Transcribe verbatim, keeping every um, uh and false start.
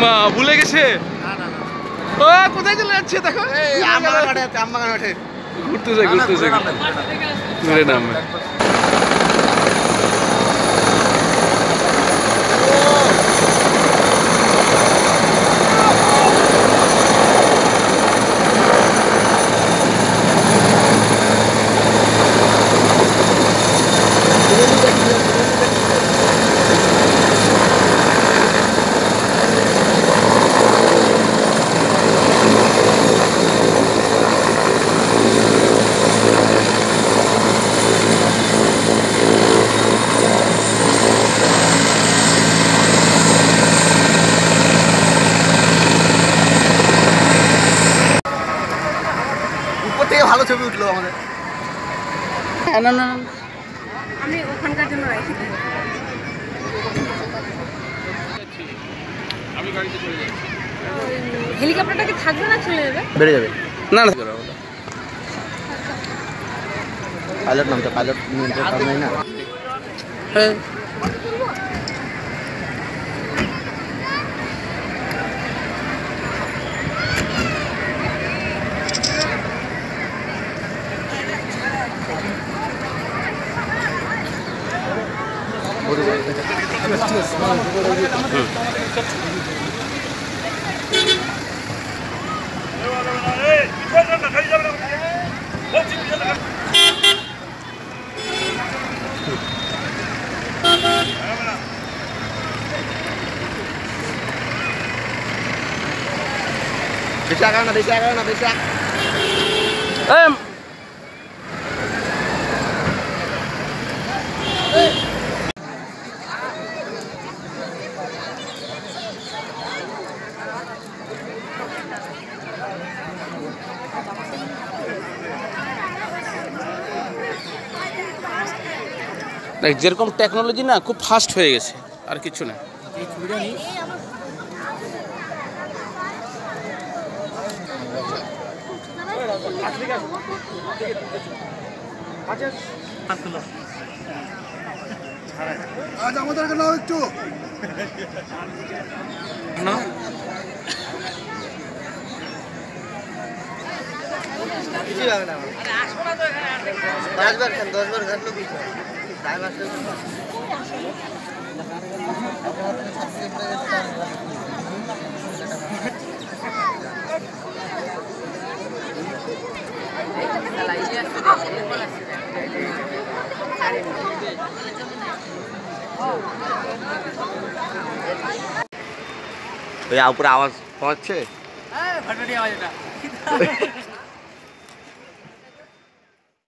মা ভুলে গেছে। ও কোথায় চলে যাচ্ছে দেখো, ঘুরতেছে ঘুরতেছে ঘুরে নামবে। ভালো ছবি উঠলো আমাদের। না না আমি ওখানকার জন্য রাখি দিই। আমি গাড়িতে চলে যাচ্ছি। হেলিকপ্টারটা কি থাকবে না চলে যাবে? বেড়ে যাবে। না না পাইলট নাম তো পাইলট নাই না। হ্যাঁ বেশি আগাও না বেশি আগাও না বেশি দেখ যেরকম টেকনোলজি না খুব ফাস্ট হয়ে গেছে, আর কিছু না। আজ আমাদেরকে নাও একটু না কিছু লাগে না। পাঁচবার খান দশবার ঘাটলো কিছু উপরে আওয়াজ পাচ্ছে।